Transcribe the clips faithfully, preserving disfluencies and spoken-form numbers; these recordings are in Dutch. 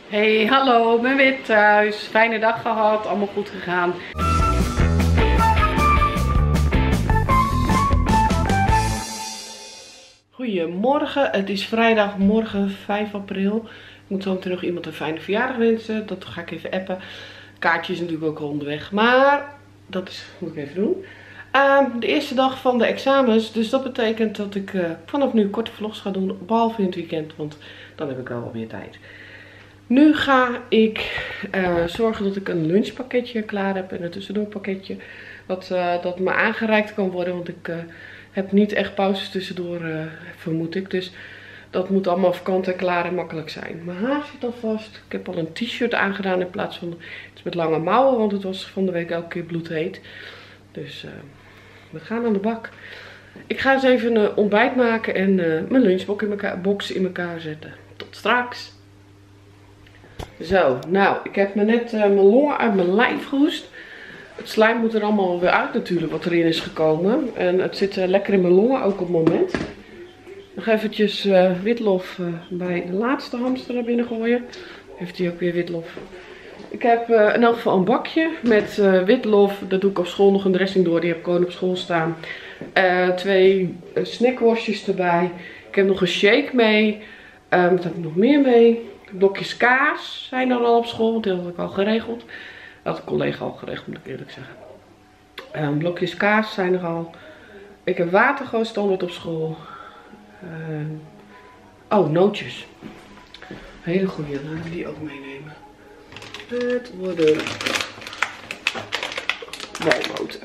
Hey, hallo, ik ben weer thuis. Fijne dag gehad, allemaal goed gegaan. Goedemorgen, het is vrijdagmorgen vijf april. Ik moet zo meteen nog iemand een fijne verjaardag wensen. Dat ga ik even appen. Kaartje is natuurlijk ook al onderweg, maar dat is, moet ik even doen. Uh, de eerste dag van de examens, dus dat betekent dat ik uh, vanaf nu korte vlogs ga doen, behalve in het weekend, want dan heb ik wel meer tijd. Nu ga ik uh, zorgen dat ik een lunchpakketje klaar heb en een tussendoorpakketje. Dat, uh, dat me aangereikt kan worden, want ik uh, heb niet echt pauzes tussendoor, uh, vermoed ik. Dus dat moet allemaal vakant en klaar en makkelijk zijn. Mijn haar zit al vast. Ik heb al een t-shirt aangedaan in plaats van iets met lange mouwen, want het was van de week elke keer bloedheet. Dus uh, we gaan aan de bak. Ik ga eens even een ontbijt maken en uh, mijn lunchbox in elkaar, box in elkaar zetten. Tot straks. Zo, nou, ik heb me net uh, mijn longen uit mijn lijf gehoest. Het slijm moet er allemaal weer uit natuurlijk, wat erin is gekomen. En het zit uh, lekker in mijn longen, ook op het moment. Nog eventjes uh, witlof uh, bij de laatste hamster naar binnen gooien. Heeft hij ook weer witlof. Ik heb uh, in elk geval een bakje met uh, witlof. Dat doe ik op school nog een dressing door. Die heb ik gewoon op school staan. Uh, twee uh, snackworstjes erbij. Ik heb nog een shake mee. Uh, wat heb ik nog meer mee? Blokjes kaas zijn er al op school. Want die had ik al geregeld. Dat had een collega al geregeld, moet ik eerlijk zeggen. Uh, blokjes kaas zijn er al. Ik heb water gewoon standaard op school. Uh, oh, nootjes. Hele goede, laten we die ook meenemen. Het worden walnoten.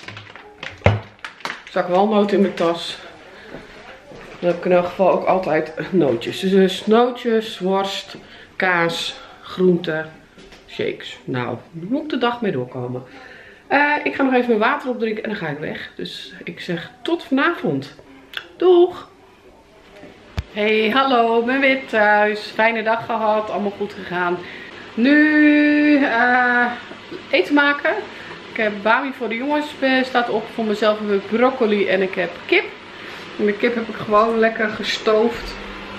Zak walnoten in mijn tas. Dan heb ik in elk geval ook altijd nootjes. Dus nootjes, worst, kaas, groenten, shakes. Nou, daar moet ik de dag mee doorkomen. Uh, ik ga nog even mijn water opdrinken en dan ga ik weg. Dus ik zeg tot vanavond. Doeg! Hey, hallo, ik ben weer thuis. Fijne dag gehad, allemaal goed gegaan. Nu uh, eten maken. Ik heb bami voor de jongens staat op. Voor mezelf heb ik broccoli en ik heb kip. En de kip heb ik gewoon lekker gestoofd.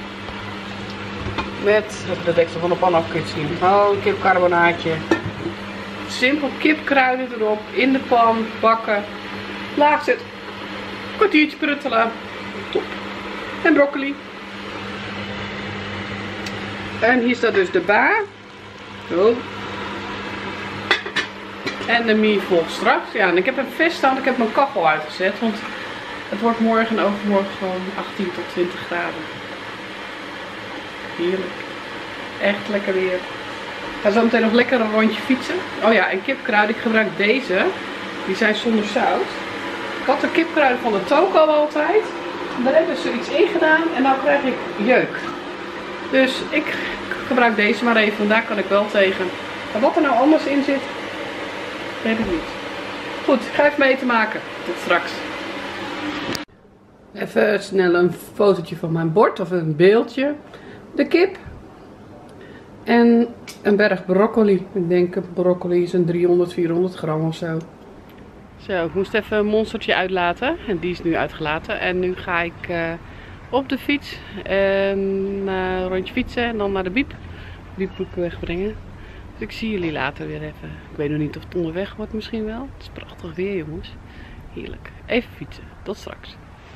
Met de deksel van de pan af kun je zien. Gewoon een kipcarbonaatje. Simpel kipkruiden erop. In de pan bakken. Laag zet. Kwartiertje pruttelen. Top. En broccoli. En hier staat dus de ba. Zo. En de mie volgt straks. Ja, en ik heb een vis staan. Ik heb mijn kachel uitgezet. Want het wordt morgen en overmorgen gewoon achttien tot twintig graden. Heerlijk. Echt lekker weer. Ik ga zo meteen nog lekker een rondje fietsen. Oh ja, en kipkruiden. Ik gebruik deze. Die zijn zonder zout. Ik had de kipkruiden van de toko altijd. Daar hebben ze iets in gedaan. En nou krijg ik jeuk. Dus ik gebruik deze maar even. Daar kan ik wel tegen. Maar wat er nou anders in zit, weet ik niet. Goed, ik ga even mee te maken. Tot straks. Even snel een fotootje van mijn bord. Of een beeldje. De kip. En een berg broccoli. Ik denk dat broccoli is een driehonderd, vierhonderd gram of zo. Zo, ik moest even een monstertje uitlaten. En die is nu uitgelaten. En nu ga ik uh, op de fiets. En uh, een rondje fietsen. En dan naar de biep. Biep moet ik wegbrengen. Dus ik zie jullie later weer even. Ik weet nog niet of het onderweg wordt misschien wel. Het is prachtig weer, jongens. Heerlijk. Even fietsen. Tot straks.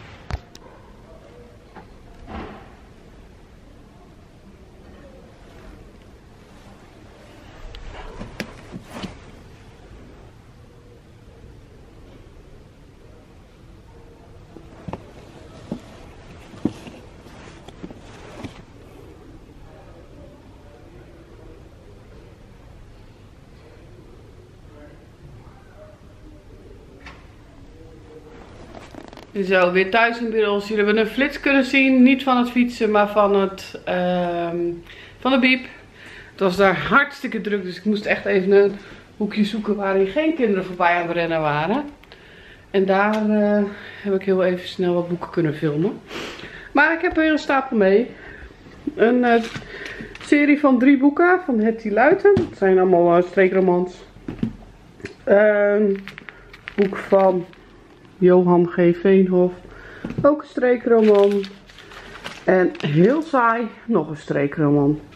Zo, weer thuis inmiddels. Jullie hebben een flits kunnen zien. Niet van het fietsen, maar van, het, uh, van de biep. Het was daar hartstikke druk, dus ik moest echt even een hoekje zoeken waarin geen kinderen voorbij aan het rennen waren. En daar uh, heb ik heel even snel wat boeken kunnen filmen. Maar ik heb weer een stapel mee. Een uh, serie van drie boeken van Hetty Luiten. Het zijn allemaal uh, streekromans. Een boek van Johan G. Veenhof. Ook een streekroman. En heel saai, nog een streekroman.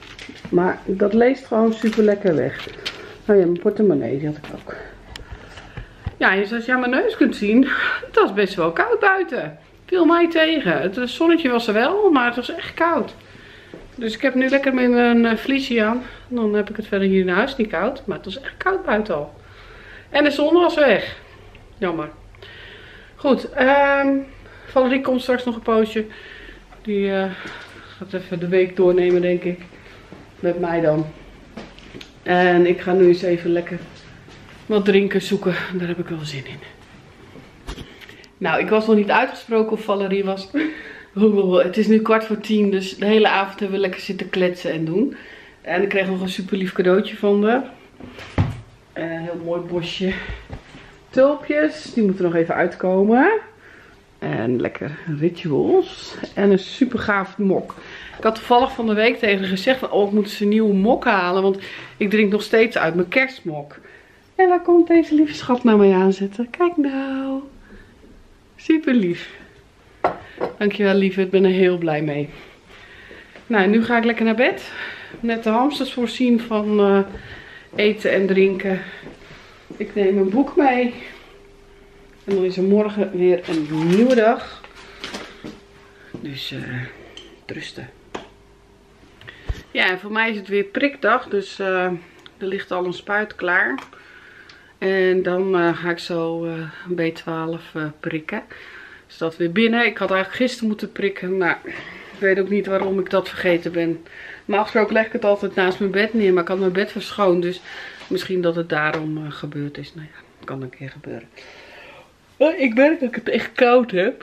Maar dat leest gewoon super lekker weg. Oh ja, mijn portemonnee, die had ik ook. Ja, en zoals je aan mijn neus kunt zien, het was best wel koud buiten. Viel mij tegen. Het zonnetje was er wel, maar het was echt koud. Dus ik heb nu lekker met een vliesje aan. Dan heb ik het verder hier in huis niet koud. Maar het was echt koud buiten al. En de zon was weg. Jammer. Goed. Um, Valerie komt straks nog een poosje. Die uh, gaat even de week doornemen, denk ik. Met mij dan. En ik ga nu eens even lekker wat drinken zoeken. Daar heb ik wel zin in. Nou, ik was nog niet uitgesproken of Valerie was. Het is nu kwart voor tien, dus de hele avond hebben we lekker zitten kletsen en doen. En ik kreeg nog een super lief cadeautje van haar. Een heel mooi bosje tulpjes. Die moeten nog even uitkomen. En lekker rituals. En een super gaaf mok. Ik had toevallig van de week tegen haar gezegd van, oh, ik moet eens een nieuwe mok halen. Want ik drink nog steeds uit mijn kerstmok. En daar komt deze lieve schat naar mij aanzetten. Kijk nou. Super lief. Dankjewel lieve, ik ben er heel blij mee. Nou, nu ga ik lekker naar bed. Net de hamsters voorzien van uh, eten en drinken. Ik neem een boek mee. En dan is er morgen weer een nieuwe dag. Dus uh, rusten. Ja, en voor mij is het weer prikdag. Dus uh, er ligt al een spuit klaar. En dan uh, ga ik zo uh, een B twaalf uh, prikken. Dus dat weer binnen. Ik had eigenlijk gisteren moeten prikken. Maar ik weet ook niet waarom ik dat vergeten ben. Maar afgesproken leg ik het altijd naast mijn bed neer. Maar ik had mijn bed verschoond. Dus misschien dat het daarom uh, gebeurd is. Nou ja, kan een keer gebeuren. Uh, ik merk dat ik het echt koud heb.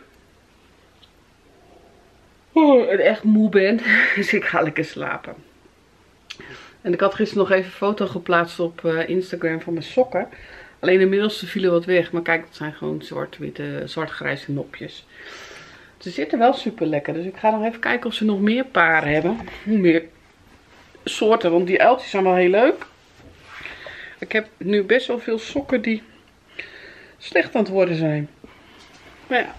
Oh, en echt moe ben. Dus ik ga lekker slapen. En ik had gisteren nog even een foto geplaatst op uh, Instagram van mijn sokken. Alleen de middelste vielen wat weg. Maar kijk, dat zijn gewoon zwart-witte, zwart-grijze nopjes. Ze zitten wel super lekker. Dus ik ga nog even kijken of ze nog meer paren hebben. Meer soorten. Want die uiltjes zijn wel heel leuk. Ik heb nu best wel veel sokken die slecht aan het worden zijn. Maar ja.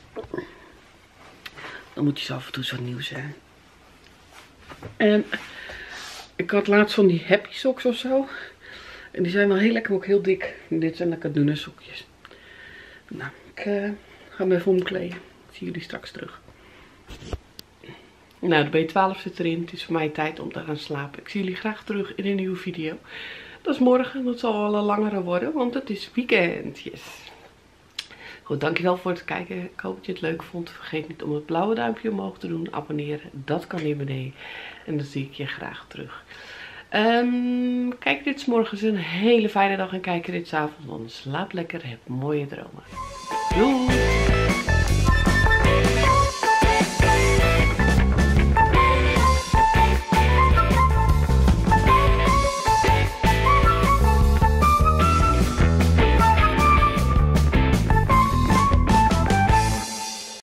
Dan moet je zo af en toe zo nieuw zijn. En ik had laatst van die happy socks of zo. En die zijn wel heel lekker, maar ook heel dik. En dit zijn lekker dunne sokjes. Nou, ik uh, ga me even omkleden. Ik zie jullie straks terug. Nou, de B twaalf zit erin. Het is voor mij tijd om te gaan slapen. Ik zie jullie graag terug in een nieuwe video. Dat is morgen. Dat zal wel een langere worden, want het is weekend. Yes. Goed, dankjewel voor het kijken. Ik hoop dat je het leuk vond. Vergeet niet om het blauwe duimpje omhoog te doen. Abonneren. Dat kan hier beneden. En dan zie ik je graag terug. Um, kijk dit 's morgens een hele fijne dag en kijk dit 's avonds. Dan slaap lekker. Heb mooie dromen. Doei!